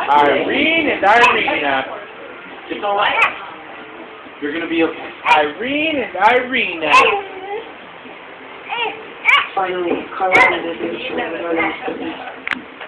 Irene and Irena. It's alright. You're gonna be okay. Irene and Irena. Finally, Carla did it.